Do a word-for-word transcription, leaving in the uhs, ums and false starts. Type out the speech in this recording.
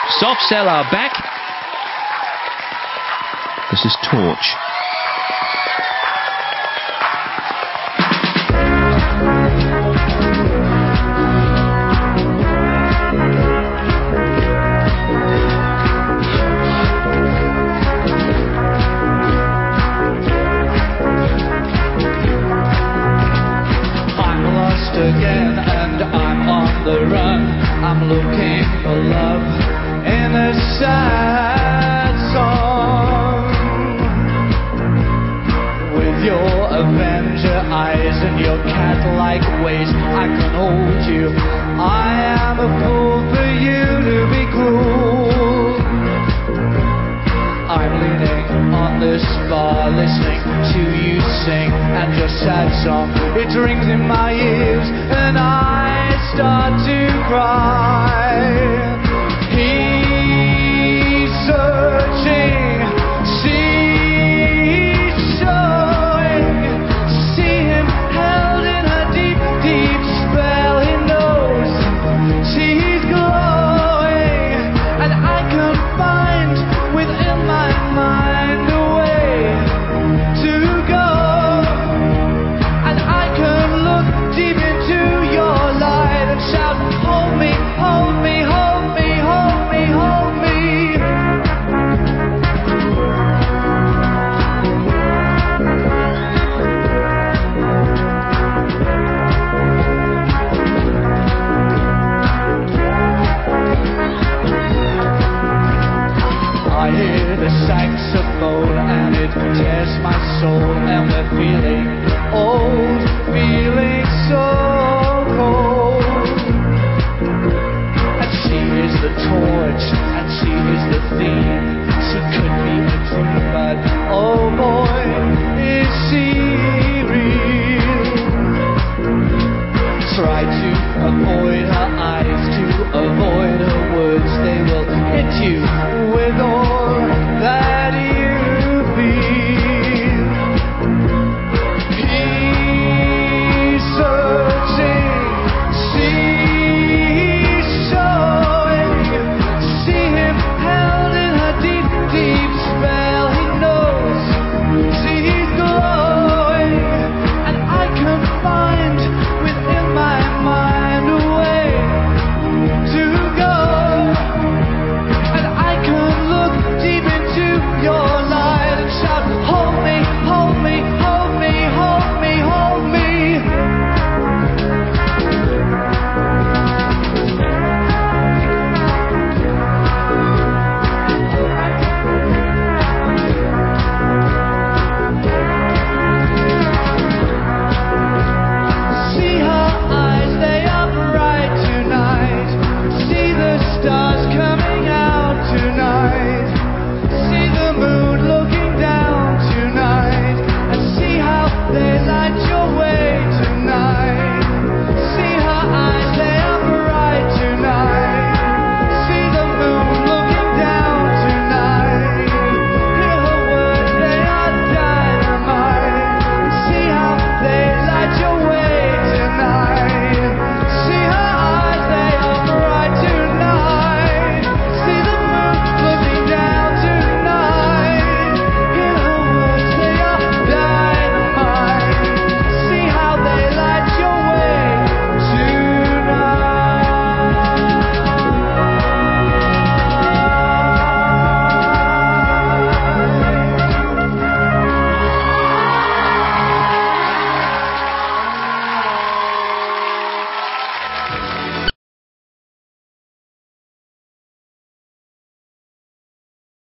Soft Cell are back. This is Torch. Again, and I'm on the run. I'm looking for love in a sad song. With your Avenger eyes and your cat-like ways, I can hold you. I am a fool for you to be cruel. I'm leaning on this bar, listening to you sing, and your sad song, it rings in my ears, and I start to cry. He's searching, she's showing, see him held in a deep, deep spell. He knows she's glowing, and I can find within my mind a way to go, and I can look deep into your light and shout, hold me, hold me, hold me, hold me, hold me. I hear the saxophone and it tears my soul, and we're feeling old, feeling so cold. And she is the torch, and she is the theme. She could be a dream, but oh boy, is she real. Try to avoid her eyes, to avoid her words. They will hit you with all that you feel. He's searching, she's showing, see him held in her deep, deep spell. He knows she's glowing, and I can find within my mind a way to go, and I can look deep into your light and shout, hold me, hold me, hold me, hold me, hold me. See her eyes, they are bright tonight. See the stars